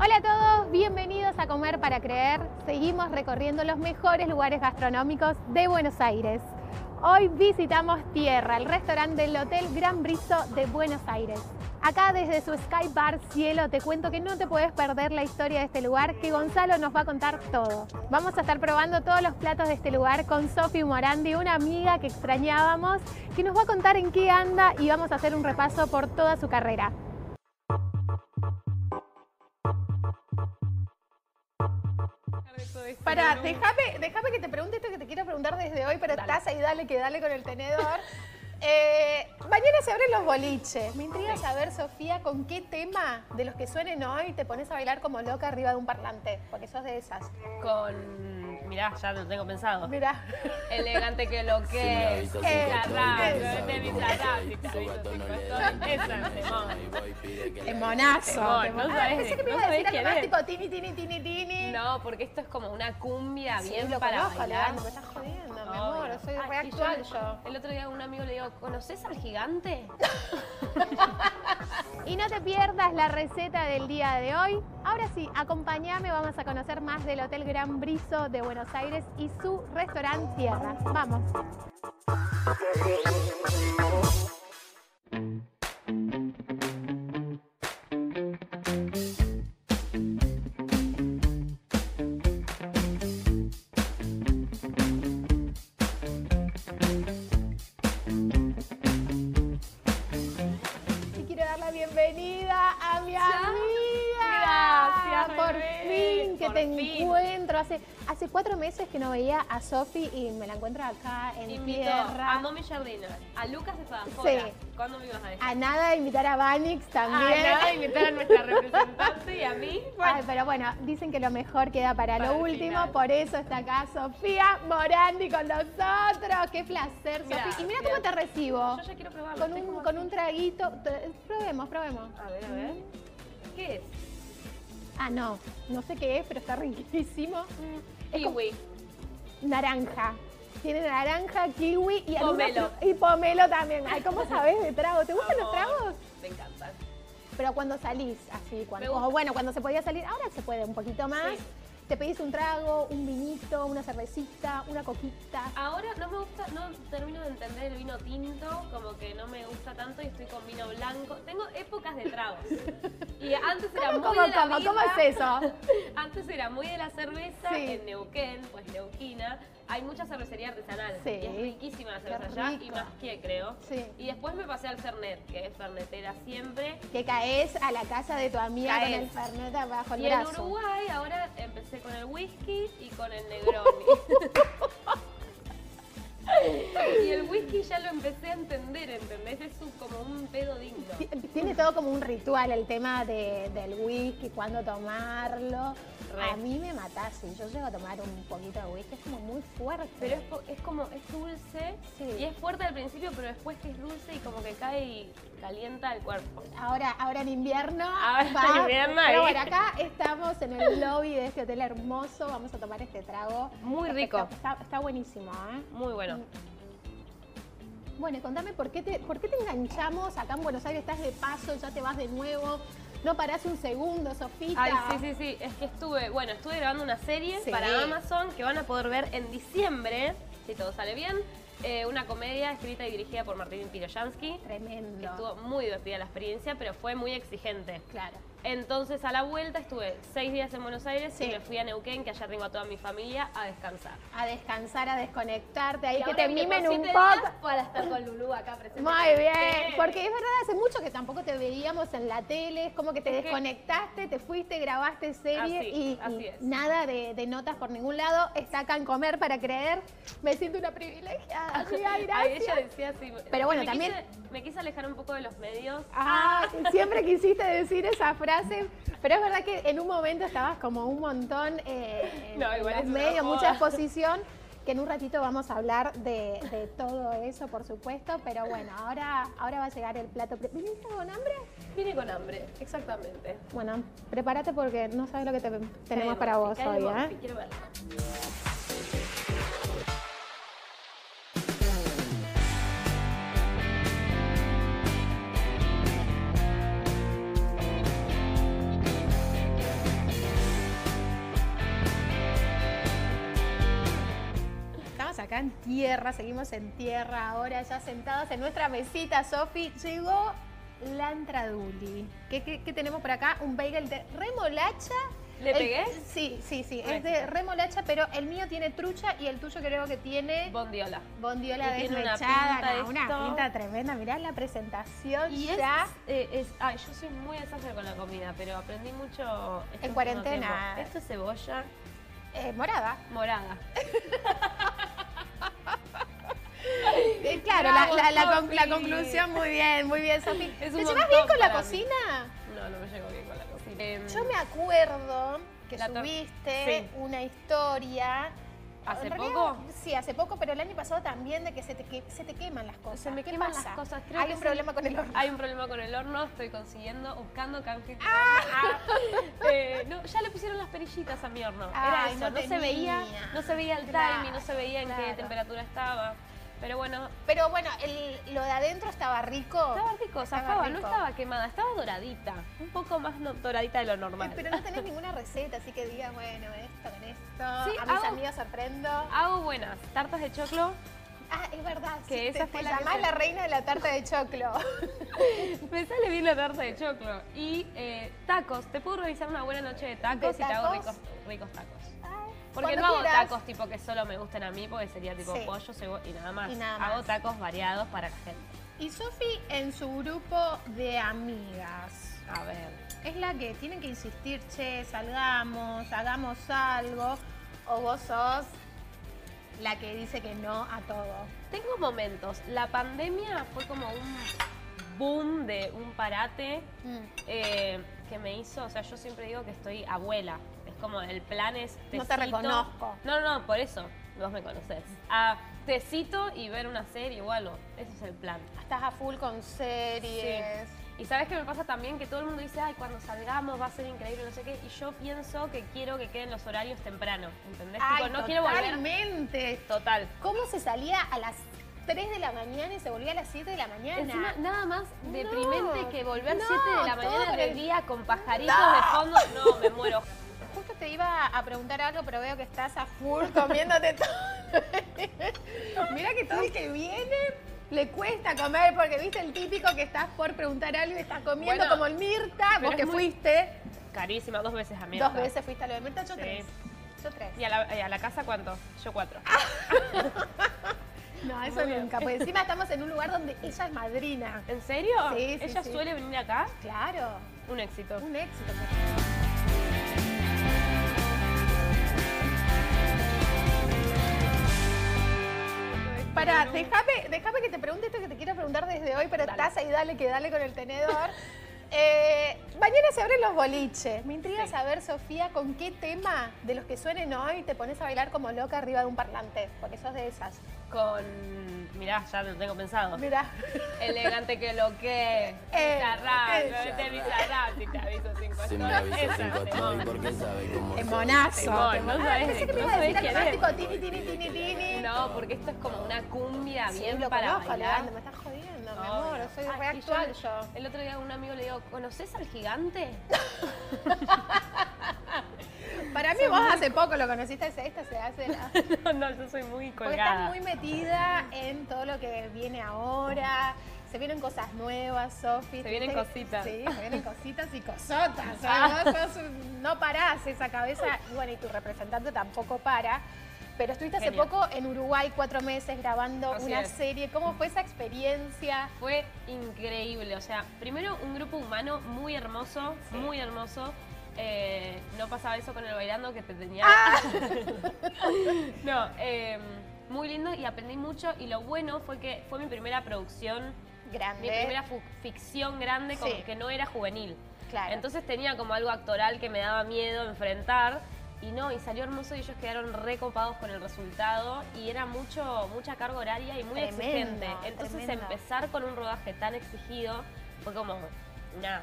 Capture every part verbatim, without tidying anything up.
Hola a todos, bienvenidos a Comer para Creer. Seguimos recorriendo los mejores lugares gastronómicos de Buenos Aires. Hoy visitamos Tierra, el restaurante del Hotel Gran Briso de Buenos Aires. Acá desde su Sky Bar Cielo te cuento que no te puedes perder la historia de este lugar, que Gonzalo nos va a contar todo. Vamos a estar probando todos los platos de este lugar con Sofi Morandi, una amiga que extrañábamos, que nos va a contar en qué anda y vamos a hacer un repaso por toda su carrera. Para, déjame, déjame que te pregunte esto que te quiero preguntar desde hoy, pero dale. Estás ahí, dale que dale con el tenedor. Eh, mañana se abren los boliches. Me intriga sí. saber, Sofía, con qué tema de los que suenen hoy te pones a bailar como loca arriba de un parlante, porque sos de esas. Con... Mirá, ya lo tengo pensado. Mirá. Elegante que lo que es. Es monazo. No sabés, pensé que me iba a decir algo más tipo tini, tini, tini, tini. No, porque esto es como una cumbia sí, bien lo para conozco, bailar. Me estás jodiendo, mi amor. Soy re actual yo. El otro día a un amigo le digo, ¿conoces al gigante? Y no te pierdas la receta del día de hoy. Ahora sí, acompáñame, vamos a conocer más del Hotel Gran Briso de Buenos Aires y su restaurante Tierra. Vamos. Bienvenida a mi ¿Ya? amiga. Gracias, por bebé. fin que por te fin. encuentro. Hace, hace cuatro meses que no veía a Sofi y me la encuentro acá en Invito Tierra. A Momi Jardina, a Lucas Espadafora. Sí. ¿Cuándo me ibas a dejar? A nada invitar a Vanix también. A nada invitar a nuestra representante y a mí. Bueno. Ay, pero bueno, dicen que lo mejor queda para, para lo último, final. Por eso está acá Sofía Morandi con nosotros. Qué placer, Sofía. Y mira cómo te recibo. Yo ya quiero probarlo. Con un, con un traguito. Probemos, probemos. A ver, a ver. ¿Qué es? Ah, no. No sé qué es, pero está riquísimo. Mm. Kiwi. Naranja. Tiene naranja, kiwi y pomelo. Algunos, y pomelo también. Ay, ¿cómo sabes de trago? ¿Te gustan Amor, los tragos? Me encantan. Pero cuando salís, así, cuando, o bueno, cuando se podía salir, ahora se puede un poquito más. Sí. Te pedís un trago, un vinito, una cervecita, una coquita. Ahora no me gusta, no termino de entender el vino tinto, como que no me gusta tanto y estoy con vino blanco. Tengo épocas de tragos. Y antes era muy ¿Cómo, de la cómo, birra. ¿Cómo es eso? Antes era muy de la cerveza, sí. En Neuquén, pues neuquina. Hay mucha cervecería artesanal. Sí. Y es riquísima la cerveza allá y más que creo. Sí. Y después me pasé al Fernet, que es fernetera siempre. Que caes a la casa de tu amiga caes. Con el Fernet abajo el y brazo. Y en Uruguay ahora empecé con el whisky y con el Negroni. Y el whisky ya lo empecé a entender, ¿entendés? Es un, como un pedo digno. Tiene todo como un ritual el tema de, del whisky, cuándo tomarlo. Re. A mí me matás, si yo llego a tomar un poquito de whisky, es como muy fuerte. Pero es, es como, es dulce, sí. Y es fuerte al principio, pero después que es dulce y como que cae y calienta el cuerpo. Ahora, ahora en invierno. Ahora va, en invierno. Pero bueno, acá estamos en el lobby de este hotel hermoso, vamos a tomar este trago. Muy rico. Está, está buenísimo, ¿eh? Muy bueno. Bueno, contame, ¿por qué, te, ¿por qué te enganchamos acá en Buenos Aires? Estás de paso, ya te vas de nuevo. No parás un segundo, Sofita. Ay, sí, sí, sí. Es que estuve, bueno, estuve grabando una serie sí. para Amazon que van a poder ver en diciembre, si todo sale bien. Eh, una comedia escrita y dirigida por Martín Piroyansky. Tremendo. Estuvo muy divertida la experiencia, pero fue muy exigente. Claro. Entonces, a la vuelta estuve seis días en Buenos Aires sí. y me fui a Neuquén, que allá tengo a toda mi familia, a descansar. A descansar, a desconectarte, ahí y que te mimen un poco. Para estar con Lulú acá presente. Muy bien, sí. Porque es verdad, hace mucho que tampoco te veíamos en la tele, es como que te es desconectaste, que... te fuiste, grabaste serie así, y, así y es. nada de, de notas por ningún lado. Está acá en Comer para Creer. Me siento una privilegiada, amiga, gracias. Ay, ella decía así. Pero bueno, me también... Quise, me quise alejar un poco de los medios. Ah, siempre quisiste decir esa frase. Pero es verdad que en un momento estabas como un montón eh, en, no, en los medios, mucha exposición, que en un ratito vamos a hablar de, de todo eso, por supuesto. Pero bueno, ahora, ahora va a llegar el plato. ¿Viniste con hambre? Vine con hambre, exactamente. Bueno, prepárate porque no sabes lo que te, tenemos para vos hoy, ¿eh? Quiero verlo. en tierra, seguimos en tierra ahora, ya sentadas en nuestra mesita, Sofi, llegó la entraduli. ¿Qué, qué, qué tenemos por acá? Un bagel de remolacha. ¿Le pegué? El, sí, sí, sí, Bueno. es de remolacha, pero el mío tiene trucha y el tuyo creo que tiene Bondiola. bondiola Y tiene una desmechada. pinta No, una esto. pinta tremenda. Mirá la presentación Y es, ya. eh, es, ay, yo soy muy desastre con la comida, pero aprendí mucho este En último cuarentena. tiempo. Esto es cebolla Eh, morada. morada. Eh, claro, Bravo, la, la, la, con- Sofi. la conclusión, muy bien, muy bien, Sofi. Es ¿Te un llevas montón bien con la para mí. cocina? No, no me llevo bien con la cocina. Em, Yo me acuerdo que La to- subiste sí. una historia. ¿Hace En realidad, poco? Sí, hace poco, pero el año pasado también de que se te, que, se te queman las cosas. Se me ¿Qué queman pasa? las cosas. Creo Hay que un es problema el- con el horno. Hay un problema con el horno, estoy consiguiendo, buscando canje. Ah, Eh, no, ya le pusieron las perillitas a mi horno. Ay, Era eso, no no, se tenía. veía, no se veía el Claro, timing, no se veía en claro. qué temperatura estaba. Pero bueno, Pero bueno, el- lo de adentro estaba rico. estaba rico, Estaba zafaba, no rico. estaba quemada, estaba doradita. Un poco más no- doradita de lo Eh, normal. Pero no tenés ninguna receta, así que diga, bueno, esto con esto. Sí, a mis hago- amigas sorprendo. Hago buenas tartas de choclo. Ah, es verdad. Que sí, esa te, fue te la que llamás se- la reina de la tarta de choclo. Me sale bien la tarta de choclo. Y eh, tacos. Te puedo realizar una buena noche de tacos ¿De y te hago tacos? ricos, ricos tacos. Ay, Porque cuando no hago quieras. tacos tipo que solo me gusten a mí, porque sería tipo Sí. pollo, cebolla y nada más. Y nada Hago más. tacos variados para la gente. Y Sofi en su grupo de amigas. A ver. Es la que tienen que insistir, che, salgamos, hagamos algo. O vos sos la que dice que no a todo. Tengo momentos. La pandemia fue como un boom de un parate Mm. eh, que me hizo, o sea, yo siempre digo que estoy abuela. Es como el plan es No te tecito. reconozco. No, no, no, por eso. Vos me conocés. A tecito y ver una serie o algo. Ese es el plan. Estás a full con series. Y sabes que me pasa también que todo el mundo dice, ay, cuando salgamos va a ser increíble, no sé qué. Y yo pienso que quiero que queden los horarios temprano, ¿entendés? Ay, Tipo, no quiero volver. totalmente. Total. ¿Cómo se salía a las tres de la mañana y se volvía a las siete de la mañana? Encima, nada más deprimente No, que volver no, siete de la todo mañana con de el- día con pajaritos No. de fondo. No, me muero. Justo te iba a preguntar algo, pero veo que estás a full comiéndote todo. Mira que todo el que viene le cuesta comer, porque viste el típico que estás por preguntar algo y estás comiendo Bueno, como el Mirta, pero vos es que muy- fuiste Carísima, dos veces a mí. dos veces fuiste a lo de Mirta, yo Sí. tres. Yo tres. ¿Y a la, y a la casa cuánto? Yo cuatro. No, eso Muy bien. nunca, porque encima estamos en un lugar donde ella es madrina. ¿En serio? Sí, sí, ¿Ella sí. suele venir acá? Claro, Un éxito. un éxito. Para, déjame, déjame que te pregunte esto que te quiero preguntar desde hoy, pero Dale. estás ahí, dale que dale con el tenedor. Eh, mañana se abren los boliches. Me intriga Sí. saber, Sofía, con qué tema de los que suenen hoy te pones a bailar como loca arriba de un parlante, porque sos de esas. Con... Mirá, ya lo tengo pensado. Mirá. Elegante que lo que. Eh, Bizarrap, ella. vete Bizarrap, si te aviso cinco Si me stories. avisa Esa, cinco temón. stories, porque sabe cómo Es soy. monazo. Temón, temón. no Ah, sabés pensé de- que me no iba a sabés decir quién algo es. más tipo tini, tini, tini, tini. No, porque esto es como una cumbia Sí, bien lo para conozco, bailar. Leandro, me estás jodiendo, mi amor, Obvio. soy Ay, re y actual yo. El otro día a un amigo le digo, ¿conoces al gigante? Para mí vos hace poco lo conociste, esta se hace la... no, no, yo soy muy Porque colgada. estás muy metida en todo lo que viene ahora. Se vienen cosas nuevas, Sofi. Se vienen ¿Viste? cositas. Sí, se vienen cositas y cosotas. O Ah. sea, vos sos un- no parás esa cabeza. Y bueno, y tu representante tampoco para. Pero estuviste hace Genial. poco en Uruguay, cuatro meses, grabando Así una es. serie. ¿Cómo fue esa experiencia? Fue increíble, o sea, primero un grupo humano muy hermoso, Sí. muy hermoso. Eh, no pasaba eso con el bailando que te tenía. Ah. no, eh, muy lindo y aprendí mucho. Y lo bueno fue que fue mi primera producción, Grande. mi primera fu- ficción grande, como Sí. que no era juvenil. Claro. Entonces tenía como algo actoral que me daba miedo enfrentar. Y no, y salió hermoso y ellos quedaron recopados con el resultado. Y era mucho, mucha carga horaria y muy Tremendo, exigente. Entonces tremendo. empezar con un rodaje tan exigido fue como una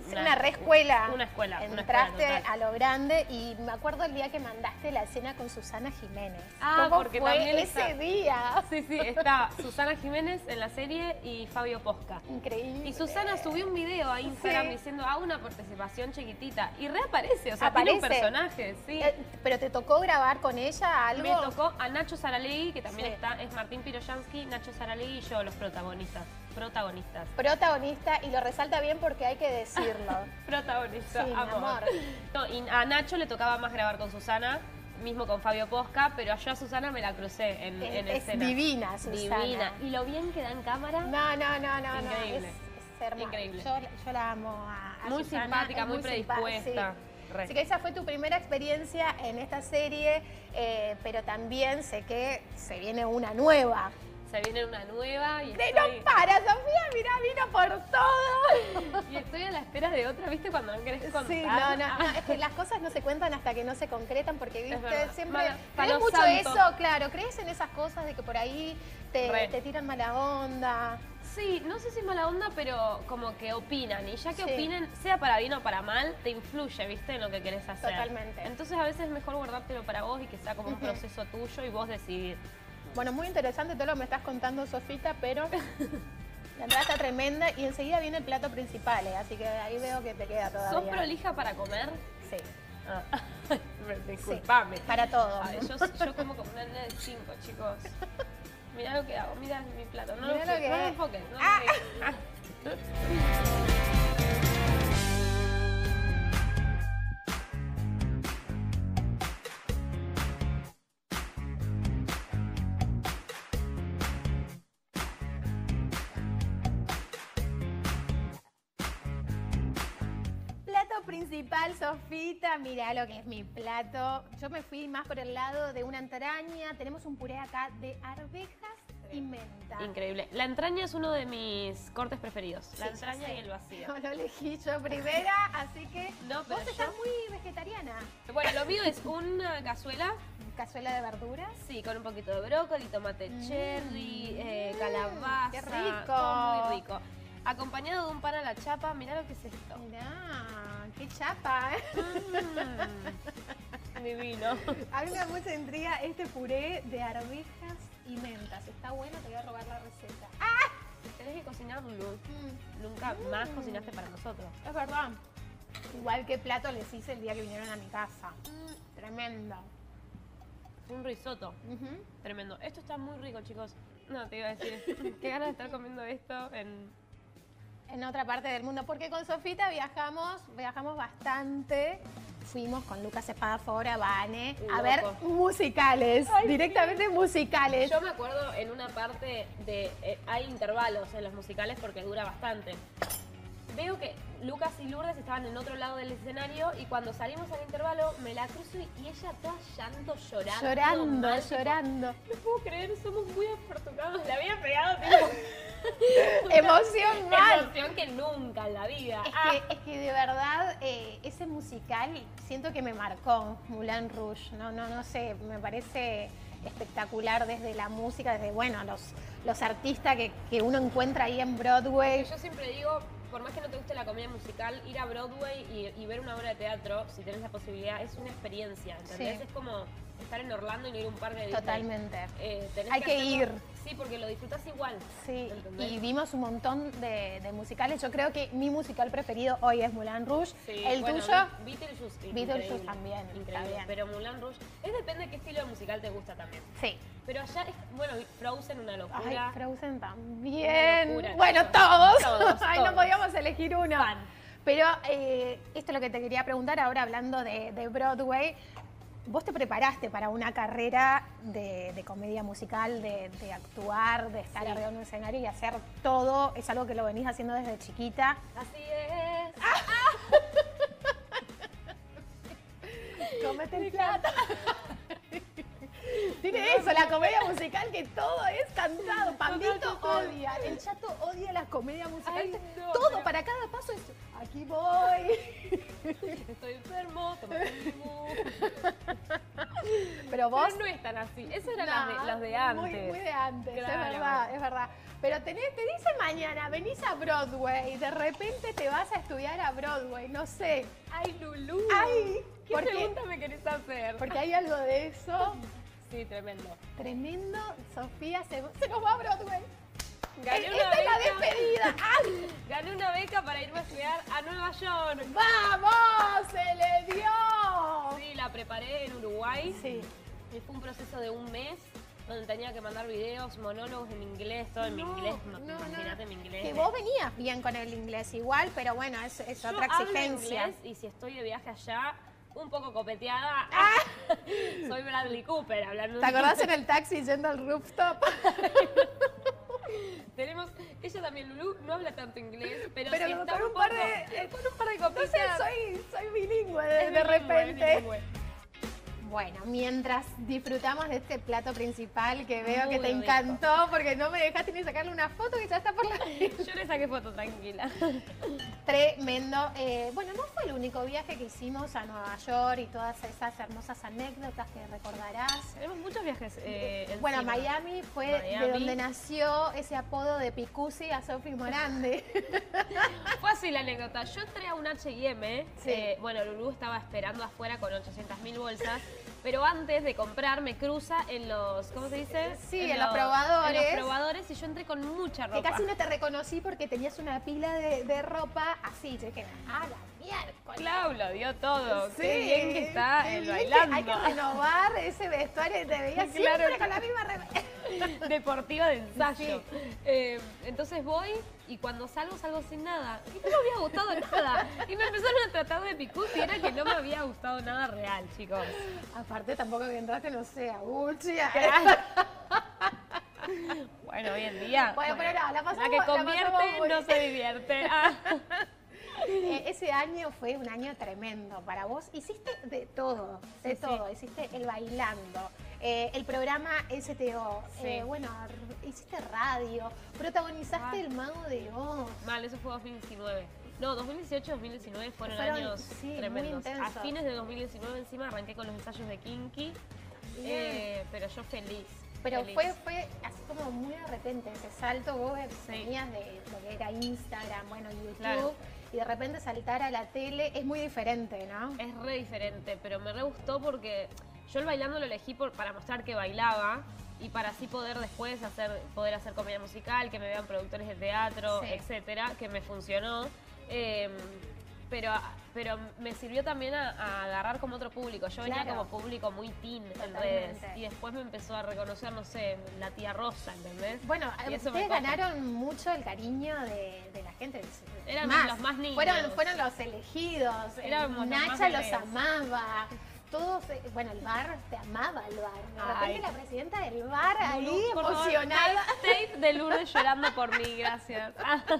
una, una reescuela. Una escuela. Entraste una escuela a lo grande y me acuerdo el día que mandaste la escena con Susana Jiménez. Ah, ¿Cómo porque fue también ese está, día? Sí, sí, está Susana Jiménez en la serie y Fabio Posca. Increíble. Y Susana subió un video a Instagram Sí. diciendo, hago una participación chiquitita. Y reaparece, o sea, Aparece. tiene un personaje, sí. Eh, ¿Pero te tocó grabar con ella algo? Me tocó a Nacho Saralegui, que también Sí. está, es Martín Piroyansky, Nacho Saralegui y yo, los protagonistas. Protagonistas. Protagonista, y lo resalta bien porque hay que decirlo. Protagonista, Sí, mi amor. amor. No, y a Nacho le tocaba más grabar con Susana, mismo con Fabio Posca, pero yo a Susana me la crucé en, Es, en es escena. divina, Susana. Divina. Y lo bien que da en cámara. No, no, no, no, no. Increíble. Es, es hermosa. Increíble. Yo, yo la amo a, a Muy Susana, simpática, es muy simpa- predispuesta. sí. Re. Así que esa fue tu primera experiencia en esta serie, eh, pero también sé que se viene una nueva. Se viene una nueva y ¡De estoy, no para, Sofía! Mirá, vino por todo. y estoy a la espera de otra, ¿viste? Cuando no querés contar. Sí, no, no, no, es que las cosas no se cuentan hasta que no se concretan, porque viste, verdad. siempre Mala- crees palo mucho santo. eso, claro, crees en esas cosas de que por ahí te, Re. te tiran mala onda. Sí, no sé si es mala onda, pero como que opinan. Y ya que Sí. opinen, sea para bien o para mal, te influye, ¿viste? En lo que querés hacer. Totalmente. Entonces a veces es mejor guardártelo para vos y que sea como un Ujú. proceso tuyo y vos decidir. Bueno, muy interesante todo lo que me estás contando, Sofita, pero la entrada está tremenda y enseguida viene el plato principal, ¿eh? Así que ahí veo que te queda todavía. ¿Sos prolija para comer? Sí, Ah. Disculpame. sí, para todo. Ay, yo, yo como como una nena de cinco, chicos. Mirá lo que hago, mirá mi plato. No Mirá lo, lo que no lo es. enfoques. No Ah. lo enfoques. Plato principal, Sofita, mirá lo que es mi plato. Yo me fui más por el lado de una entraña. Tenemos un puré acá de arvejas y menta. Increíble. La entraña es uno de mis cortes preferidos. La Sí, entraña ya sé. y el vacío. No lo elegí yo primera, así que No, pero vos estás yo- muy vegetariana. Bueno, lo mío es una cazuela, Cazuela de verduras. sí, con un poquito de brócoli, tomate Mm. cherry, eh, calabaza. qué rico. Todo muy rico. Acompañado de un pan a la chapa, mirá lo que es esto. Mirá, qué chapa, ¿eh? Mm, divino. A mí me da mucha intriga este puré de arvejas y mentas. Está bueno, te voy a robar la receta. ¡Ah! Tenés que cocinarlo. Mm, Nunca más cocinaste para nosotros. es verdad. Igual que plato les hice el día que vinieron a mi casa. Tremendo. Un risotto. Ujú. Tremendo. Esto está muy rico, chicos. No, te iba a decir. Qué ganas de estar comiendo esto en... En otra parte del mundo, porque con Sofita viajamos, viajamos bastante. Fuimos con Lucas Espadafora, Vane, a Loco. ver musicales, Ay, directamente musicales. Yo me acuerdo en una parte de... eh, hay intervalos en los musicales porque dura bastante. Veo que Lucas y Lourdes estaban en otro lado del escenario y cuando salimos al intervalo me la cruzo y, y ella toda llanto, llorando. Llorando, mal, tipo, llorando. no puedo creer, somos muy afortunados. Le había pegado tipo... Emoción mal. Emoción que nunca en la vida. Es Ah. que, es que de verdad eh, ese musical siento que me marcó, Moulin Rouge. No, no, no sé, me parece espectacular desde la música, desde bueno, los, los artistas que, que uno encuentra ahí en Broadway. Yo siempre digo, por más que no te guste la comedia musical, ir a Broadway y, y ver una obra de teatro, si tenés la posibilidad, es una experiencia, ¿entendés? Sí. Es como estar en Orlando y no ir a un parque de Disney. Totalmente. Eh, tenés Hay que hacerlo- ir. Sí, porque lo disfrutás igual. Sí, ¿entendés? y vimos un montón de, de musicales. Yo creo que mi musical preferido hoy es Moulin Rouge. Sí, ¿El bueno, tuyo? Beetlejuice. Beetlejuice increíble, también, está Increíble, bien. pero Moulin Rouge, es depende de qué estilo de musical te gusta también. Sí. Pero allá es, bueno, Frozen una Ay, locura. Frozen también. Una locura, Bueno, chicos. todos. Todos, Ay, no todos. podíamos elegir uno. Fan. Pero eh, esto es lo que te quería preguntar ahora hablando de, de Broadway. ¿Vos te preparaste para una carrera de, de comedia musical, de, de actuar, de estar Sí. arriba en un escenario y hacer todo? ¿Es algo que lo venís haciendo desde chiquita? Así es. Comete el plato. Tiene eso, la comedia musical, que todo es cantado. Pandito total. odia, el chato odia la comedia musical. Ay, no, todo, pero- para cada paso es, aquí voy. Estoy enfermo, tomate un Pero vos... Pero no es tan así. Eso eran No, las de, los de antes. Muy, muy de antes, Claro. es verdad, es verdad. Pero tenés, te dicen mañana, venís a Broadway, de repente te vas a estudiar a Broadway, no sé. Ay, Lulú. Ay, ¿Qué porque, pregunta me querés hacer? porque hay algo de eso Sí, tremendo. tremendo. Sofía se, se nos va a Broadway. Gané Eh, una Esta es la beca. despedida. ¡Ay! Gané una beca para irme a estudiar a Nueva York. ¡Vamos! ¡Se le dio! Sí, la preparé en Uruguay. Sí. Y fue un proceso de un mes donde tenía que mandar videos, monólogos en inglés, todo en mi No, inglés. no, Imagínate no. mi inglés. Que vos venías bien con el inglés igual, pero bueno, es, es Yo otra hablo exigencia. inglés y si estoy de viaje allá, un poco copeteada, Ah. soy Bradley Cooper hablando. ¿Te acordás en el taxi yendo al rooftop? Tenemos, ella también, Lulú, no habla tanto inglés, pero, Pero sí con está un un par poco- de- eh, con un par de No sé, copitas. soy, soy bilingüe de, Es de bilingüe, es repente. bilingüe. Bueno, mientras disfrutamos de este plato principal que veo Muy que te rico. encantó porque no me dejaste ni sacarle una foto que ya está por la... Yo le saqué foto tranquila. Tremendo. Eh, bueno, no fue el único viaje que hicimos a Nueva York y todas esas hermosas anécdotas que recordarás. Tenemos muchos viajes. Eh, Bueno, encima. Miami fue Miami. de donde nació ese apodo de Picusi a Sofi Morande. Fue así la anécdota. Yo entré a un H y M. Sí. eh, bueno, Lulú estaba esperando afuera con ochocientas mil bolsas. Pero antes de comprar me cruza en los, ¿cómo se dice? Sí, en los probadores. En los probadores y yo entré con mucha ropa. Que casi no te reconocí porque tenías una pila de, de ropa así. Yo dije, ah, la miércoles. Clau lo dio todo. Sí, Qué bien que está qué el bien que bailando. hay que renovar ese vestuario y te veías Claro. siempre con la misma remera. Deportiva de ensayo. Sí. Eh, entonces voy y cuando salgo, salgo sin nada. Y no me había gustado nada. Y me empezaron a tratar de picuti. Era que no me había gustado nada real, chicos. Aparte tampoco que entraste, no sé, a Gucci. a- Bueno, hoy en día. Bueno, pero no, la pasamos- que la convierte pasamos muy no se divierte. Ah. Eh, ese año fue un año tremendo para vos. Hiciste de todo, de Sí, todo. Hiciste el bailando, eh, el programa S T O, Sí. eh, bueno, r- hiciste radio, protagonizaste Ay. El Mago de Oz. Mal, eso fue dos mil diecinueve. No, dos mil dieciocho, dos mil diecinueve fueron, Fueron, años sí, muy tremendos. A intensos. fines de dos mil diecinueve encima arranqué con los ensayos de Kinky. eh, pero yo feliz. Pero feliz. fue, fue así como muy de repente ese salto, vos Sí. venías de lo que era Instagram, bueno, YouTube, Claro. y de repente saltar a la tele es muy diferente, ¿no? Es re diferente, pero me re gustó porque yo el bailando lo elegí por, para mostrar que bailaba y para así poder después hacer, poder hacer comedia musical, que me vean productores de teatro, Sí. etcétera, que me funcionó. Eh, pero, pero me sirvió también a, a agarrar como otro público. Yo venía Claro. como público muy teen en Totalmente. redes y después me empezó a reconocer, no sé, la tía Rosa, ¿entendés? Bueno, Y eso me ustedes copa. ganaron mucho el cariño de, de la gente. Eran los más niños. Fueron, fueron los elegidos. Éramos los Nacha más los bebés. amaba. Todos, eh, bueno, el bar, te amaba el bar. De Ay. repente la presidenta del bar ahí, Lulú, por favor, emocionada. tape, tape de Lourdes llorando por mí, gracias.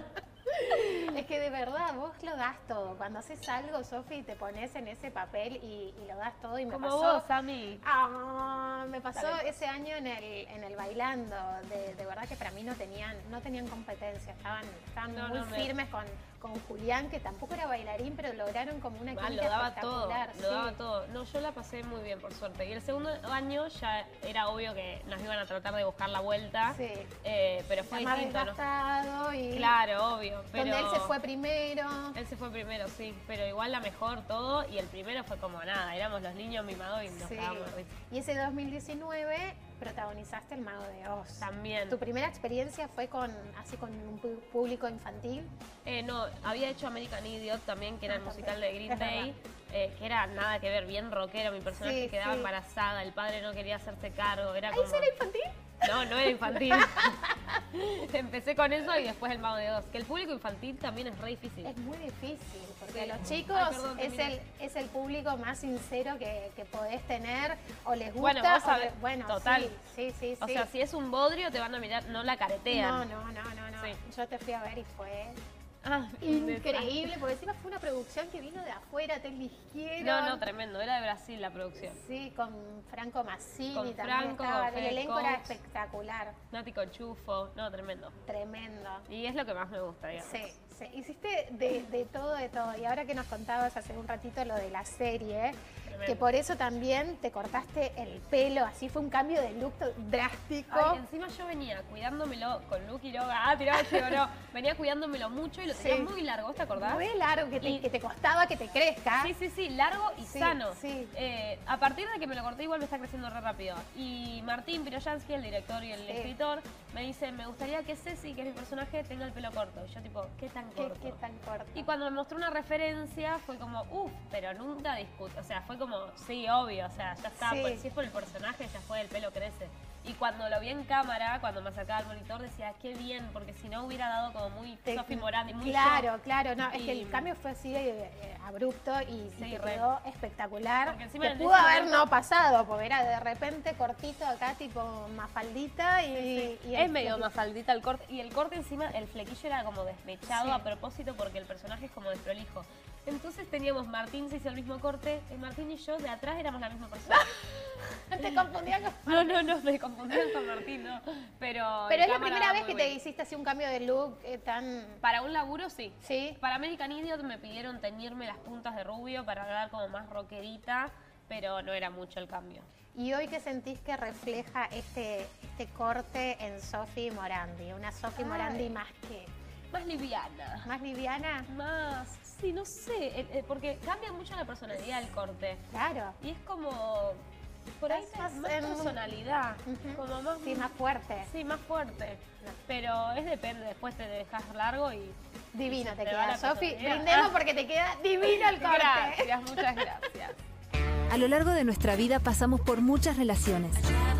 Es que de verdad, vos lo das todo. Cuando haces algo, Sofi, te pones en ese papel y, y lo das todo. Y me Como pasó. vos, Ami. Ah, me pasó Dale. ese año en el, en el bailando. De, de verdad que para mí no tenían, no tenían competencia. Estaban, estaban No, muy no, me- firmes con, con Julián, que tampoco era bailarín, pero lograron como una Mal, química lo daba todo, espectacular. lo sí. daba todo. No, yo la pasé muy bien, por suerte. Y el segundo año ya era obvio que nos iban a tratar de buscar la vuelta. Sí. eh, pero fue Está más distinto, ¿no? desgastado y Claro, obvio. Pero donde él se fue primero. Él se fue primero, sí. Pero igual la mejor todo. Y el primero fue como nada. Éramos los niños mimados y nos Sí. cagábamos de risa. Y ese dos mil diecinueve protagonizaste El Mago de Oz. También. ¿Tu primera experiencia fue con así con un pu- público infantil? Eh, no, había hecho American Idiot también, que era el Ah, musical de Green es Day, eh, que era nada que ver, bien rockero, mi personaje Sí, quedaba sí. embarazada, el padre no quería hacerse cargo, era ¿Ahí como... sí era infantil? No, no era infantil. Empecé con eso y después el Mago de Oz. Que el público infantil también es re difícil. Es muy difícil, porque Sí. los chicos Ay, perdón, es, termina. el, es el público más sincero que, que podés tener, o les gusta, Bueno, vos o sabés, le- bueno, total. sí, sí, sí. O sí. sea, si es un bodrio te van a mirar, no la caretean. No, no, no, no, no. Sí. Yo te fui a ver y fue Ah, increíble, porque encima fue una producción que vino de afuera, te eligieron. No, no, tremendo. Era de Brasil la producción. Sí, con Franco Massini Con también Franco, estaba. con El Fede elenco era Cox. espectacular, Nati con Chufo. No, tremendo. tremendo. Y es lo que más me gusta, digamos. Sí, Sí, hiciste de, de todo, de todo. Y ahora que nos contabas hace un ratito lo de la serie, tremendo, que por eso también te cortaste el pelo, así fue un cambio de look drástico. Ay, encima yo venía cuidándomelo con look y yoga, ah, tiraba el no, venía cuidándomelo mucho y lo tenía sí, muy largo, ¿te acordás? Muy largo, que te, y, que te costaba que te crezca. Sí, sí, sí, largo y sí, sano. Sí. Eh, a partir de que me lo corté igual me está creciendo re rápido. Y Martín Piroyansky, el director y el sí, escritor, me dice, me gustaría que Ceci, que es mi personaje, tenga el pelo corto. Y yo tipo, ¿qué tan corto? ¿Qué, qué tan corto? Y cuando me mostró una referencia fue como, uff, pero nunca discuto. O sea, fue como, sí, obvio, o sea, ya está. Sí. Pues, si es por el personaje, ya fue, el pelo crece. Y cuando lo vi en cámara, cuando me acercaba al monitor, decía, qué bien, porque si no hubiera dado como muy Sofi Morandi, muy Claro, yo. claro, no, y... es que el cambio fue así eh, abrupto y, sí, y te quedó espectacular. Porque encima te pudo haber momento... no pasado, porque era de repente cortito acá, tipo mafaldita y... Sí, sí. y es medio mafaldita el corte, y el corte encima, el flequillo era como despechado sí, a propósito porque el personaje es como desprolijo. Entonces teníamos, Martín se hizo el mismo corte, y Martín y yo de atrás éramos la misma persona. ¿Te confundían con No, no, no, me confundían con Martín, no. Pero, Pero es la primera vez que bueno, te hiciste así un cambio de look eh, tan... Para un laburo, sí. Sí. Para American Idiot me pidieron teñirme las puntas de rubio para hablar como más rockerita, pero no era mucho el cambio. ¿Y hoy qué sentís que refleja este, este corte en Sofi Morandi? Una Sofi Morandi más que... Más liviana. ¿Más liviana? Más, sí, no sé, eh, eh, porque cambia mucho la personalidad del corte. Claro. Y es como, por ahí más, más en... personalidad, uh-huh, como más... Sí, más fuerte. Sí, más fuerte. No. Pero es depende, después te dejas largo y... Divino te, te queda, Sofi. Brindemos ah. porque te queda divino el corte. Gracias, muchas gracias. A lo largo de nuestra vida pasamos por muchas relaciones,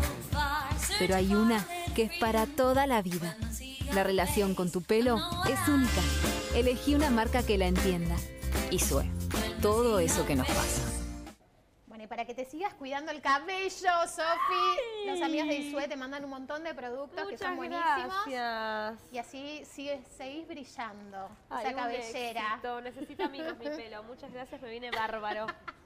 pero hay una que es para toda la vida. La relación con tu pelo es única. Elegí una marca que la entienda. Isue. Todo eso que nos pasa. Bueno, y para que te sigas cuidando el cabello, Sofi, los amigos de Isue te mandan un montón de productos Muchas que son buenísimos. Gracias. Y así sigues, seguís brillando. Ay, esa cabellera. Éxito. Necesita amigos mi pelo. Muchas gracias, me viene bárbaro.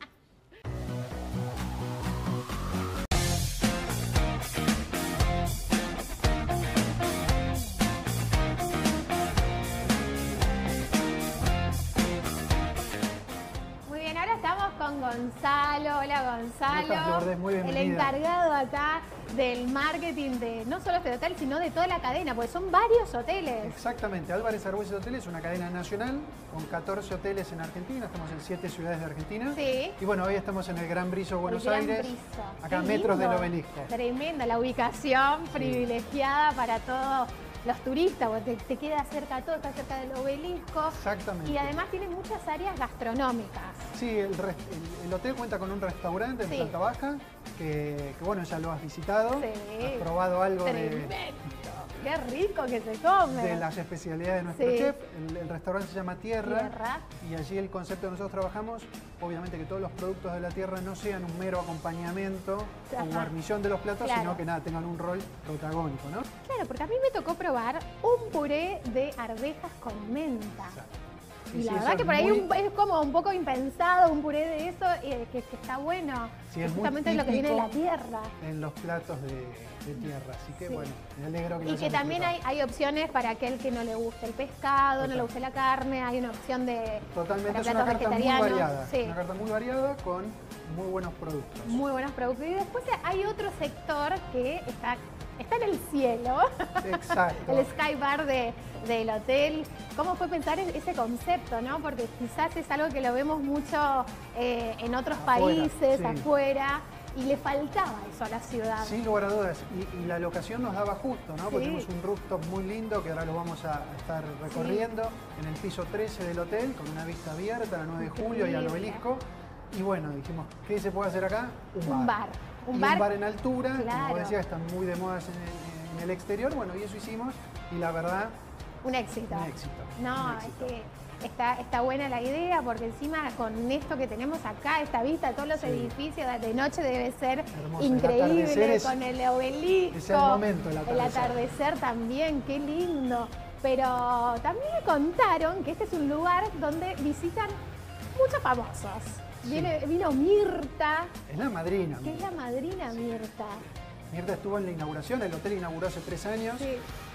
Con Gonzalo, hola Gonzalo, ¿Cómo estás, Lourdes? Muy bienvenida. El encargado acá del marketing de no solo este hotel, sino de toda la cadena, porque son varios hoteles. Exactamente, Álvarez Argüelles Hoteles es una cadena nacional con catorce hoteles en Argentina, estamos en siete ciudades de Argentina. Sí. Y bueno, hoy estamos en el Gran Briso, Buenos Gran Aires, Briso. acá a metros del obelisco. Tremenda la ubicación, sí, privilegiada para todos los turistas, porque te, te queda cerca todo, está cerca del obelisco. Exactamente. Y además tiene muchas áreas gastronómicas. Sí, el, el, el hotel cuenta con un restaurante en sí, planta baja, que, que bueno, ya lo has visitado. Sí. Has probado algo Tremendo. de... ¡Qué rico que se come! De las especialidades de nuestro sí, chef. El, el restaurante se llama Tierra, Tierra. Y allí el concepto que nosotros trabajamos, obviamente que todos los productos de la tierra no sean un mero acompañamiento o guarnición de los platos, claro, sino que nada, tengan un rol protagónico, ¿no? Claro, porque a mí me tocó probar un puré de arvejas con menta. Exacto. Y sí, la sí, verdad que por ahí muy... un, es como un poco impensado un puré de eso, eh, que, que está bueno. Sí, es es justamente es lo que viene de la tierra. En los platos de, de tierra, así que sí, bueno, me alegro que Y que también hay, hay opciones para aquel que no le guste el pescado, Total. no le guste la carne, hay una opción de Totalmente, es una carta muy variada, sí, una carta muy variada con muy buenos productos. Muy buenos productos. Y después hay otro sector que está... Está en el cielo. Exacto. El Sky Bar de, del hotel. ¿Cómo fue pensar ese concepto, no? Porque quizás es algo que lo vemos mucho eh, en otros afuera, países, sí, afuera, y le faltaba eso a la ciudad. Sin lugar a dudas. Y, y la locación nos daba justo, ¿no? Sí. Porque tenemos un rooftop muy lindo que ahora lo vamos a estar recorriendo, sí, en el piso trece del hotel, con una vista abierta a la nueve de julio y al obelisco. Y bueno, dijimos, ¿qué se puede hacer acá? Un bar. Un bar. Un, y bar, un bar en altura, claro, como decía, están muy de moda en, en el exterior, bueno, y eso hicimos, y la verdad... Un éxito. Un éxito. No, un éxito. es que está, está buena la idea, porque encima con esto que tenemos acá, esta vista de todos los sí, edificios, de noche debe ser hermoso, increíble, es, con el obelisco. Es el momento, el atardecer. El atardecer también, qué lindo. Pero también me contaron que este es un lugar donde visitan muchos famosos. Viene, sí. Vino Mirta. Es la madrina. ¿Qué es la madrina Mirta? Mirta estuvo en la inauguración, el hotel inauguró hace tres años. Sí.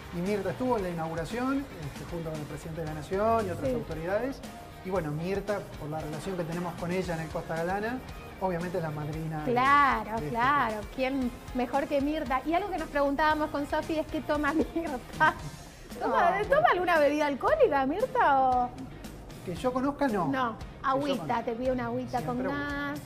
Y Mirta estuvo en la inauguración, este, junto con el presidente de la Nación y otras Sí. autoridades. Y bueno, Mirta, por la relación que tenemos con ella en el Costa Galana, obviamente es la madrina. de- Claro, de este claro. ¿Quién mejor que Mirta? Y algo que nos preguntábamos con Sofi es qué toma Mirta. ¿Toma, No, ¿toma alguna bebida alcohólica, Mirta? O... Que yo conozca, no. No, agüita, yo te pide una agüita con Siempre gas.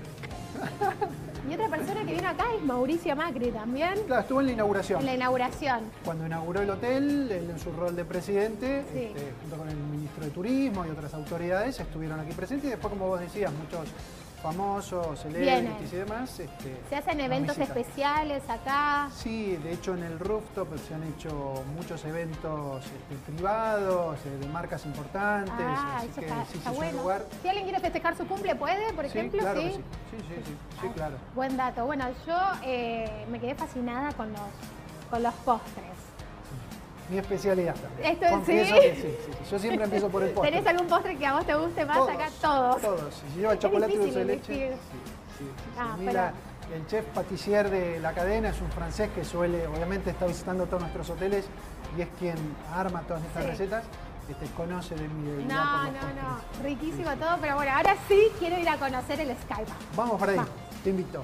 Y otra persona que viene acá es Mauricio Macri también, Claro, estuvo en la inauguración. en la inauguración. Cuando inauguró el hotel, él en su rol de presidente, Sí. este, junto con el ministro de Turismo y otras autoridades, estuvieron aquí presentes. Y después, como vos decías, muchos famosos, celebrities Vienen. y demás. Este, Se hacen nos eventos visitan. especiales acá. Sí, de hecho en el rooftop se han hecho muchos eventos este, privados, eh, de marcas importantes. Ah, así eso que está, sí, sí, está es un bueno. lugar. Si alguien quiere festejar su cumple, ¿puede, por Sí, ejemplo? claro sí. que sí. Sí, sí, sí, sí, claro. Buen dato. Bueno, yo eh, me quedé fascinada con los, con los postres. Mi especialidad también. Esto es- Confieso ¿sí? que sí, sí, sí. Yo siempre empiezo por el postre. ¿Tenés algún postre que a vos te guste más? Todos, Acá todos. Todos. Si lleva chocolate y dulce de difícil leche. elegir. Sí, sí, sí, sí. Ah, A mí pero- la- el chef patissier de la cadena es un francés que suele, obviamente está visitando todos nuestros hoteles y es quien arma todas estas Sí. recetas. Este, conoce de mi debilidad No, por los no, postres. no. Riquísimo todo, pero bueno, ahora sí quiero ir a conocer el Skybar. Vamos para ahí, Vamos. te invito.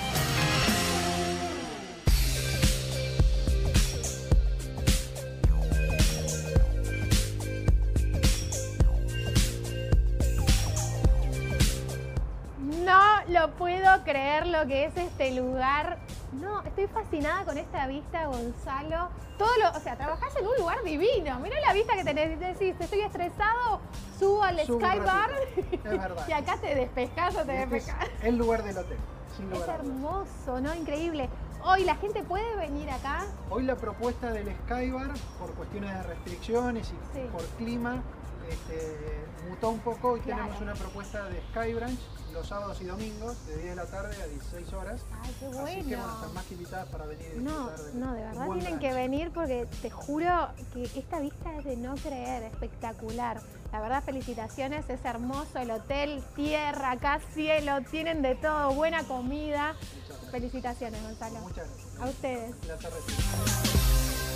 No lo puedo creer lo que es este lugar. No, estoy fascinada con esta vista, Gonzalo. Todo lo, o sea, trabajás en un lugar divino. Mirá la vista que tenés. Decís, estoy estresado, subo al Subo un Sky Bar ratito. Es verdad. y acá te despejás o te Este es despejás. el lugar del hotel, sin Es lugar a dudas. hermoso, ¿no? Increíble. Hoy la gente puede venir acá. Hoy la propuesta del Skybar, por cuestiones de restricciones y Sí. por clima, este, mutó un poco y Claro. tenemos una propuesta de Sky Brunch los sábados y domingos de diez de la tarde a dieciséis horas. Ay, qué Así que bueno. bueno, están más que invitadas para venir y No, disfrutar de no, de un verdad buen tienen brunch. que venir porque te juro que esta vista es de no creer, espectacular. La verdad, felicitaciones, es hermoso el hotel, tierra, acá cielo, tienen de todo, buena comida. Muchas gracias. Felicitaciones, Gonzalo. Muchas gracias. A ustedes. Gracias, Reci.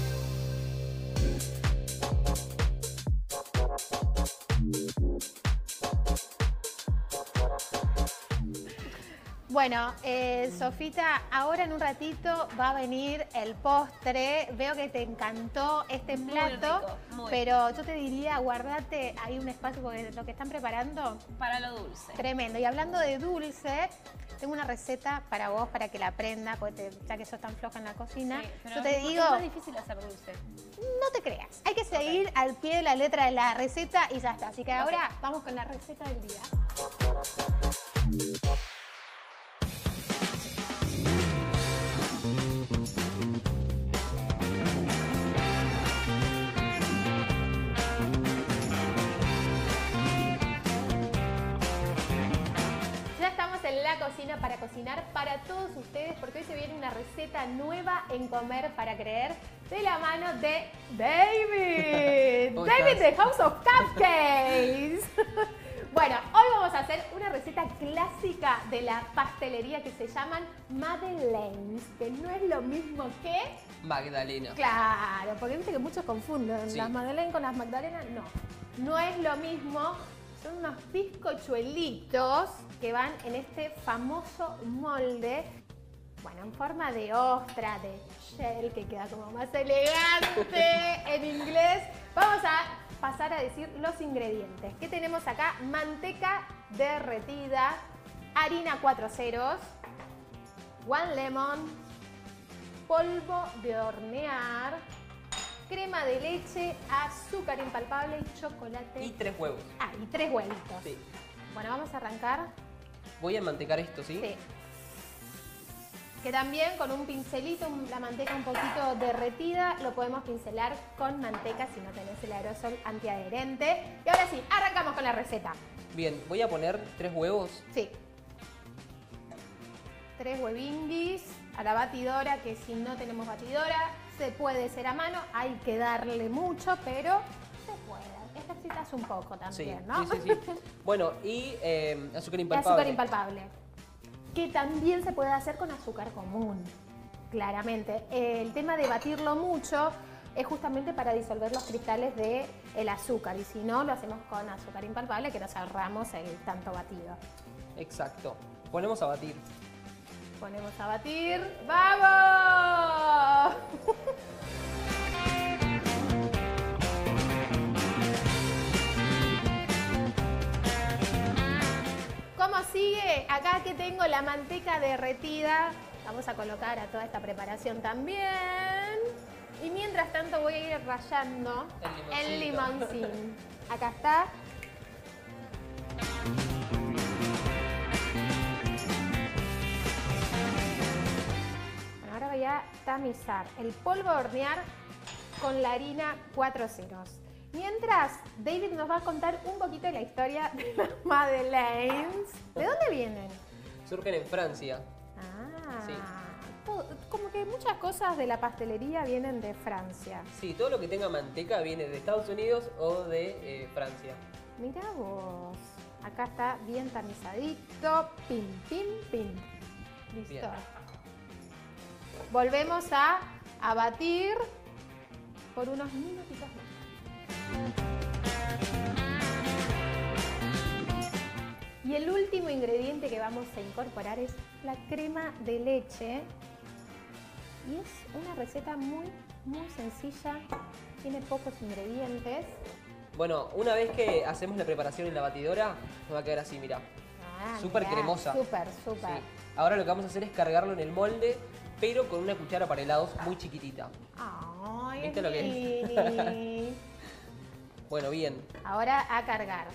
Bueno, eh, Sofita, ahora en un ratito va a venir el postre. Veo que te encantó este Muy plato, rico, muy. pero yo te diría, guardate ahí un espacio porque lo que están preparando, Para lo dulce. tremendo. Y hablando de dulce, tengo una receta para vos, para que la aprendas, porque te- ya que sos tan floja en la cocina. Sí, pero yo te es- digo, es más difícil hacer dulce. no te creas. Hay que seguir al pie de la letra de la receta y ya está. Así que Ok. ahora vamos con la receta del día. Ya estamos en la cocina para cocinar para todos ustedes porque hoy se viene una receta nueva en Comer para Creer de la mano de David. ¿Cómo David estás? de House of Cupcakes. Bueno, hoy vamos a hacer una receta clásica de la pastelería que se llaman Madeleines, que no es lo mismo que... Magdalena. Claro, porque viste que muchos confunden Sí. las Madeleines con las Magdalenas. No, no es lo mismo. Son unos bizcochuelitos que van en este famoso molde, bueno, en forma de ostra, de shell, que queda como más elegante en inglés. Vamos a pasar a decir los ingredientes. ¿Qué tenemos acá? Manteca derretida, harina cuatro ceros, one lemon, polvo de hornear, crema de leche, azúcar impalpable y chocolate. Y tres huevos. Ah, y tres huevitos. Sí. Bueno, vamos a arrancar. Voy a mantecar esto, ¿sí? Sí. Que también con un pincelito, un- la manteca un poquito derretida, lo podemos pincelar con manteca si no tenés el aerosol antiadherente. Y ahora sí, arrancamos con la receta. Bien, voy a poner tres huevos. Sí. Tres huevinguis a la batidora, que si no tenemos batidora, se puede hacer a mano. Hay que darle mucho, pero se puede. Ejercitas un poco Sí, también, ¿no? sí, sí, sí. Bueno, y eh, azúcar Y impalpable. azúcar impalpable. Que también se puede hacer con azúcar común, claramente. El tema de batirlo mucho es justamente para disolver los cristales del azúcar. Y si no, lo hacemos con azúcar impalpable, que nos ahorramos el tanto batido. Exacto. Ponemos a batir. Ponemos a batir. ¡Vamos! ¿Cómo sigue? Acá que tengo la manteca derretida. Vamos a colocar a toda esta preparación también. Y mientras tanto voy a ir rallando el limoncín. Acá está. Bueno, ahora voy a tamizar el polvo de hornear con la harina cuatro ceros. Mientras, David nos va a contar un poquito de la historia de las madeleines. ¿De dónde vienen? Surgen en Francia. Ah, Sí. todo- como que muchas cosas de la pastelería vienen de Francia. Sí, todo lo que tenga manteca viene de Estados Unidos o de eh, Francia. Mirá vos. Acá está bien tamizadito. Pim, pim, pim. Listo. Bien. Volvemos a, a batir por unos minutitos más. Y el último ingrediente que vamos a incorporar es la crema de leche. Y es una receta muy, muy sencilla. Tiene pocos ingredientes. Bueno, una vez que hacemos la preparación en la batidora, nos va a quedar así, mirá. Ah, Súper mirá, cremosa. Súper, súper. Sí. Ahora lo que vamos a hacer es cargarlo en el molde, pero con una cuchara para helados muy chiquitita. Ay, ¿Viste lo que es? Lili. Bueno, bien. Ahora a cargar.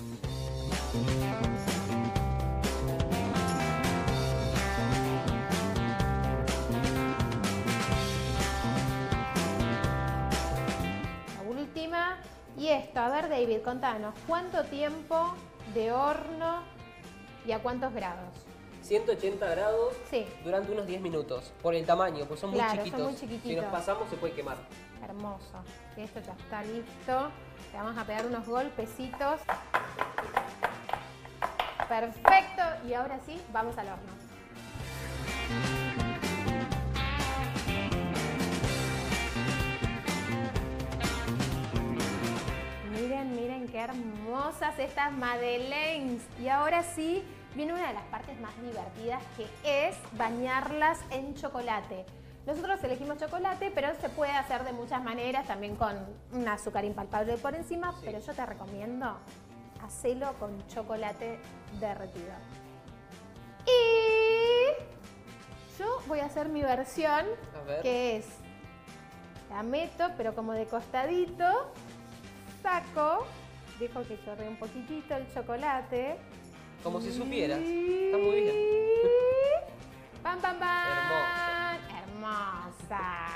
La última. Y esto, a ver David, contanos, ¿cuánto tiempo de horno y a cuántos grados? ciento ochenta grados Sí. durante unos diez minutos. Por el tamaño, pues son muy Claro, son chiquitos. muy chiquititos. Si nos pasamos se puede quemar. Hermoso. Esto ya está listo. Le vamos a pegar unos golpecitos. Perfecto. Y ahora sí, vamos al horno. Miren, miren qué hermosas estas madeleines. Y ahora sí, viene una de las partes más divertidas, que es bañarlas en chocolate. Nosotros elegimos chocolate, pero se puede hacer de muchas maneras, también con un azúcar impalpable por encima, Sí. pero yo te recomiendo hacerlo con chocolate derretido. Y yo voy a hacer mi versión, A ver. que es, la meto, pero como de costadito, saco, dejo que chorree un poquitito el chocolate. Como si supieras. Está muy bien. ¡Pam, pam, pam! Hermoso. Hermosa.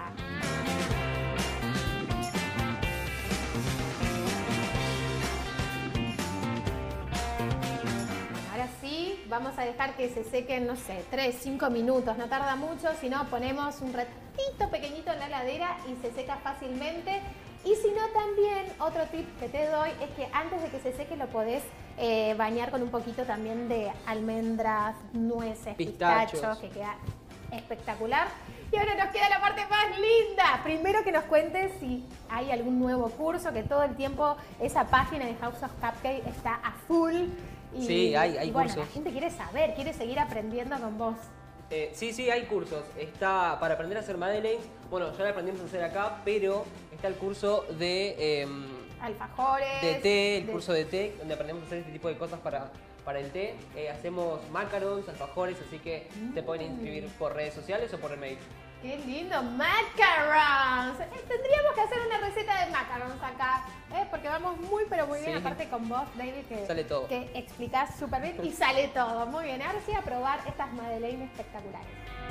Bueno, ahora sí, vamos a dejar que se sequen, no sé, tres, cinco minutos. No tarda mucho, si no ponemos un ratito pequeñito en la heladera y se seca fácilmente. Y si no, también otro tip que te doy es que antes de que se seque lo podés eh, bañar con un poquito también de almendras, nueces, Pistachos. pistachos, que queda espectacular. Y ahora nos queda la parte más linda. Primero que nos cuentes si hay algún nuevo curso, que todo el tiempo esa página de House of Cupcake está a full. Y, Sí, hay- hay y bueno, cursos. la gente quiere saber, quiere seguir aprendiendo con vos. Eh, sí, sí, hay cursos. Está para aprender a hacer madeleines. Bueno, ya lo aprendimos a hacer acá, pero está el curso de, em, Alfajores. de té, el de- curso de té, donde aprendemos a hacer este tipo de cosas para, para el té. Eh, hacemos macarons, alfajores, así que te pueden inscribir por redes sociales o por email. ¡Qué lindo! ¡Macarons! Eh, tendríamos que hacer una receta de macarons acá, ¿eh? Porque vamos muy, pero muy bien. Sí. Aparte con vos, David, que, Sale todo. que explicás súper bien y sale todo. Muy bien. Ahora sí a probar estas madeleines espectaculares.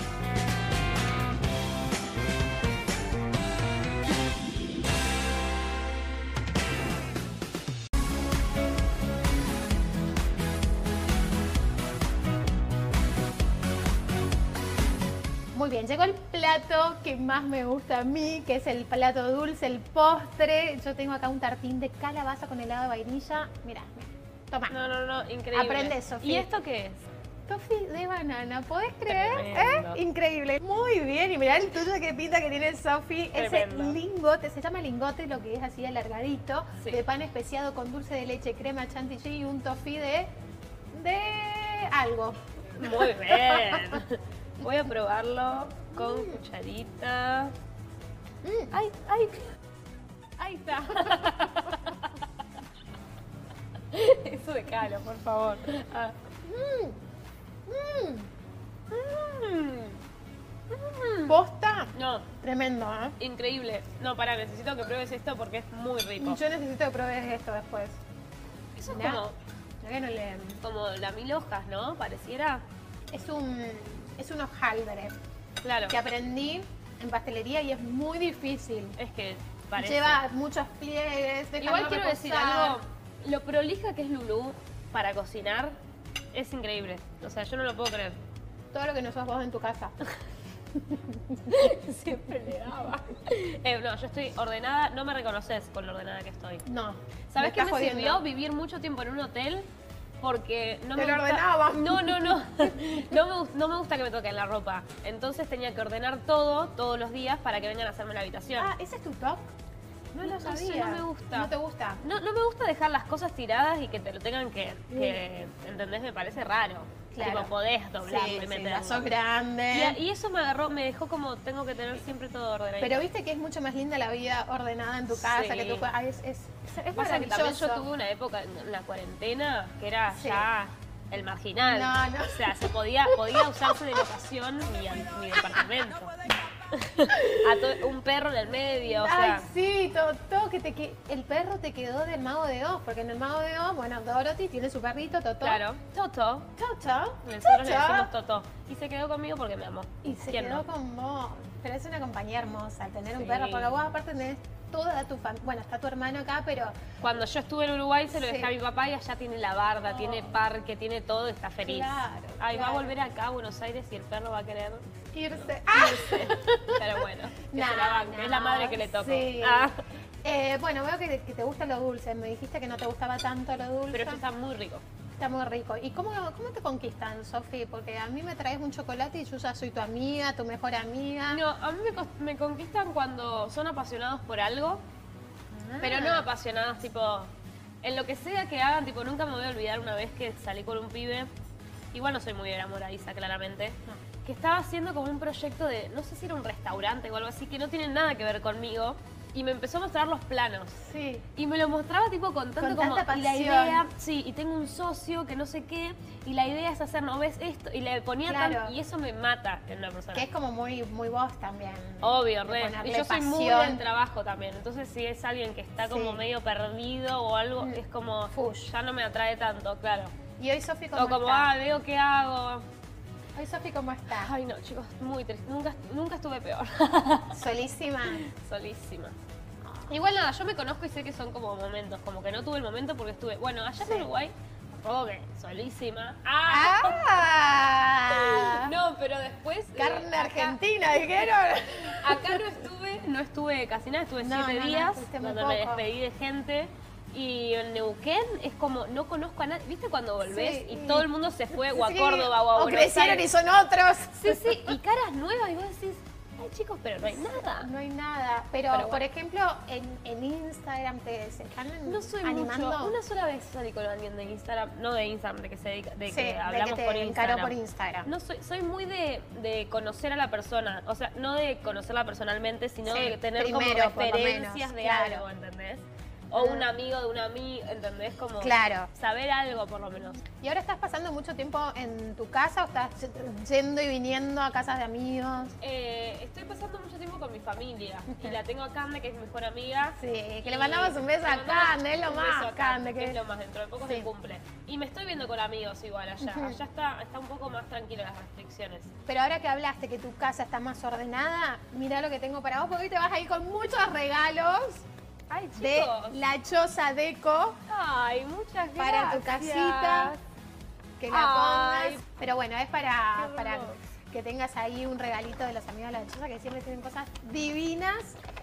Muy bien, llegó el plato que más me gusta a mí, que es el plato dulce, el postre. Yo tengo acá un tartín de calabaza con helado de vainilla. Mirá, mirá. Toma. No, no, no, increíble. Aprende, Sofía. ¿Y esto qué es? Toffee de banana, ¿podés creer? Tremendo. ¿Eh? Increíble. Muy bien, y mirá el tuyo que pinta que tiene Sofi. Ese Tremendo. lingote, se llama lingote, lo que es así alargadito, Sí. de pan especiado con dulce de leche, crema chantilly y un toffee de... de algo. Muy bien. Voy a probarlo con cucharita. Mm. Ay, ay. Ahí está. Eso de calo, por favor. Ah. Mm. Mm. Mm. ¿Posta? No, Tremendo, ¿eh? increíble. No, para, necesito que pruebes esto porque es muy rico. Yo necesito que pruebes esto después. Eso es Mirá. como, Mirá que no le... como la mil hojas, ¿no? Pareciera. Es un, es un hojaldre Claro. que aprendí en pastelería y es muy difícil. Es que parece. Lleva muchos pliegues. déjalo Igual quiero decir reposar. algo. Lo prolija que es Lulú para cocinar es increíble. O sea, yo no lo puedo creer. Todo lo que no sos vos en tu casa. Siempre le daba. Eh, no, yo estoy ordenada. No me reconoces con lo ordenada que estoy. No. ¿Sabes qué estás me jodiendo. sirvió vivir mucho tiempo en un hotel? Porque no Te me lo gusta... ordenaba. No, no, no. No me, gust- no me gusta que me toquen la ropa. Entonces tenía que ordenar todo, todos los días, para que vengan a hacerme la habitación. Ah, ¿ese es tu top? No lo No sé, sabía. no me gusta. ¿No te gusta? No, no me gusta dejar las cosas tiradas y que te lo tengan que, que ¿entendés? Me parece raro. Claro. Tipo, podés doblarlo Sí, y sí, meterlo. ya sos grande. Y, y eso me agarró, me dejó como tengo que tener siempre todo ordenado. Pero viste que es mucho más linda la vida ordenada en tu casa, Sí. que tú... Ay, es, es, es Pasa que también yo maravilloso. tuve una época en la cuarentena que era Sí. ya el marginal. No, no. O sea, se podía, podía usarse de locación mi, mi departamento. A to- un perro en el medio, o sea. Ay, sí, Totó, que te que el perro te quedó del Mago de Oz, porque en el Mago de Oz, bueno, Dorothy tiene su perrito, Totó. Claro, Toto. Toto, Nosotros le Toto. decimos Toto. Y se quedó conmigo porque me amó. Y se ¿Quién quedó no? con vos. Pero es una compañía hermosa, tener un Sí. perro, porque vos aparte tenés toda tu familia. Bueno, está tu hermano acá, pero Cuando yo estuve en Uruguay se lo Sí. dejé a mi papá y allá tiene la barda, tiene parque, tiene todo, está feliz. Claro, Ay, va a claro. volver acá a Buenos Aires y el perro va a querer irse. ¡Ah! irse. Pero bueno, que No, se la banque, es la no, madre que le toca. sí. Ah, Eh, bueno, veo que, que te gusta lo dulce. Me dijiste que no te gustaba tanto lo dulce. pero esto está muy rico. Está muy rico. ¿Y cómo, cómo te conquistan, Sofi? Porque a mí me traes un chocolate y yo ya soy tu amiga, tu mejor amiga. No, a mí me, cos- me conquistan cuando son apasionados por algo, Ah. pero no apasionados tipo en lo que sea que hagan, tipo nunca me voy a olvidar una vez que salí con un pibe, igual no soy muy enamoradiza claramente, que estaba haciendo como un proyecto de, no sé si era un restaurante o algo así, que no tiene nada que ver conmigo, y me empezó a mostrar los planos. Sí. Y me lo mostraba tipo con tanto Con como, tanta y la pasión. idea, sí, y tengo un socio que no sé qué, y la idea es hacer, ¿no ves esto? Y le ponía Claro. tan, y eso me mata en una persona. Que es como muy, muy vos también. Obvio, de re. ponerle Y yo soy muy pasión. del trabajo también. Entonces, si es alguien que está como Sí. medio perdido o algo, Mm. es como, Fush. ya no me atrae tanto, claro. Y hoy Sofi, ¿cómo O como, está? ah, veo qué hago. Hoy Sofi, ¿cómo está? Ay, no, chicos, muy triste. Nunca, nunca estuve peor. Solísima. Solísima. Igual nada, yo me conozco y sé que son como momentos. Como que no tuve el momento porque estuve, bueno, allá Sí. en Uruguay, tampoco que solísima. ¡Ah! ¡Ah! No, pero después... eh, Carne acá- argentina, dijeron. Acá no estuve, no estuve casi nada, estuve No, siete no, no, días, estuviste muy donde me poco. despedí de gente. Y en Neuquén es como, no conozco a nadie. ¿Viste cuando volvés Sí. y todo el mundo se fue o a Sí, Córdoba o a o Buenos crecieron Aires? y son otros. Sí, sí, y caras nuevas y vos decís, ay chicos, pero no hay nada. No hay nada. Pero, Pero bueno. por ejemplo, en, en Instagram te se están No soy animando. mucho. Una sola vez salí con alguien de Instagram, no de Instagram, de que se dedica, de Sí, que de hablamos que te por encaró Instagram. por Instagram. No soy, soy muy de, de conocer a la persona, o sea, no de conocerla personalmente, sino Sí, de tener primero, como por lo referencias menos, de claro. algo, ¿entendés? O un amigo de un amigo, ¿entendés? Como Claro. saber algo por lo menos. ¿Y ahora estás pasando mucho tiempo en tu casa o estás yendo y viniendo a casas de amigos? Eh, estoy pasando mucho tiempo con mi familia y la tengo a Cande, que es mi mejor amiga. Sí, que Y le mandamos un beso le a mandamos Cande, es lo un más, beso a Cande, que que es lo más, dentro de poco Sí. se cumple. Y me estoy viendo con amigos igual allá. Ujú. Allá está, está un poco más tranquilo las restricciones. Pero ahora que hablaste que tu casa está más ordenada, mira lo que tengo para vos, porque hoy te vas a ir con muchos regalos Ay, de chicos. La Choza Deco Ay, muchas gracias. para tu casita, que la Ay. pongas. Pero bueno, es para, Qué para hermoso. que tengas ahí un regalito de los amigos de La Choza, que siempre tienen cosas divinas.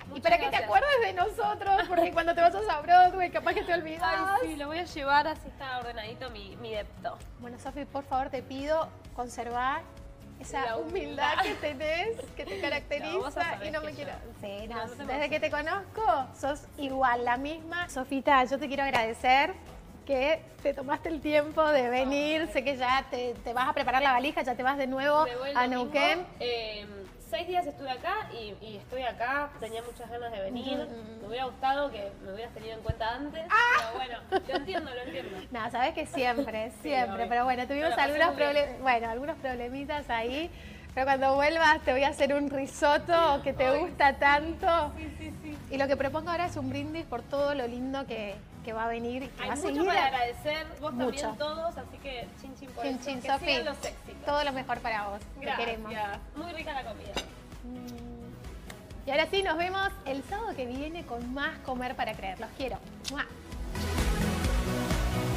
Y para que te gracias. acuerdes de nosotros, porque cuando te vayas a Broadway capaz que te olvidas. Ay, sí, lo voy a llevar así está ordenadito mi, mi depto. Bueno, Sofi, por favor te pido conservar esa La humildad humildad. que tenés, que te No, vos caracteriza sabés y no que me yo- quiero... Sí, no, no, no te desde emociones. que te conozco sos igual, la misma. Sofita, yo te quiero agradecer que te tomaste el tiempo de venir. Ay. Sé que ya te, te vas a preparar la valija, ya te vas de nuevo Me voy el a domingo. Neuquén. Eh, seis días estuve acá y, y estoy acá. Tenía muchas ganas de venir. Ujú. Me hubiera gustado que me hubieras tenido en cuenta antes. Ah. Pero bueno, lo entiendo, lo entiendo. No, sabes que siempre, siempre, obvio. pero bueno, tuvimos Pero la pasé algunos, muy bien. proble- bueno, algunos problemitas ahí, pero cuando vuelvas te voy a hacer un risotto que te Ay, gusta tanto. Sí, sí, sí. Y lo que propongo ahora es un brindis por todo lo lindo que, que va a venir y que Hay va a mucho seguir. para a- agradecer, vos Mucho. también todos, así que chin chin por Chin, eso. chin, que Sofi, sigan los éxitos. todo lo mejor para vos, te Gracias. queremos. Muy rica la comida. Y ahora sí, nos vemos el sábado que viene con más Comer para Creer. Los quiero. ¡Mua!